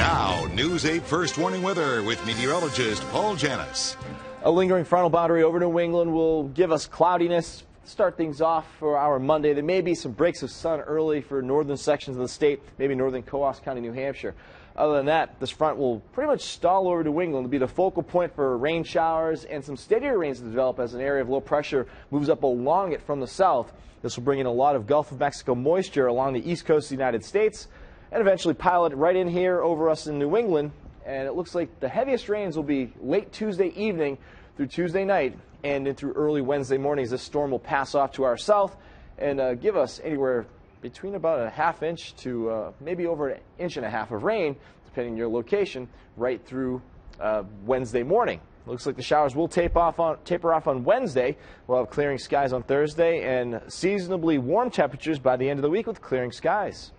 Now, News 8 First Warning Weather with meteorologist Paul Janus. A lingering frontal boundary over New England will give us cloudiness. Start things off for our Monday. There may be some breaks of sun early for northern sections of the state, maybe northern Coos County, New Hampshire. Other than that, this front will pretty much stall over New England to be the focal point for rain showers and some steadier rains to develop as an area of low pressure moves up along it from the south. This will bring in a lot of Gulf of Mexico moisture along the east coast of the United States and eventually pile it right in here over us in New England. And it looks like the heaviest rains will be late Tuesday evening through Tuesday night and into early Wednesday mornings. This storm will pass off to our south and give us anywhere between about a half inch to maybe over an inch and a half of rain, depending on your location, right through Wednesday morning. Looks like the showers will taper off on Wednesday. We'll have clearing skies on Thursday and seasonably warm temperatures by the end of the week with clearing skies.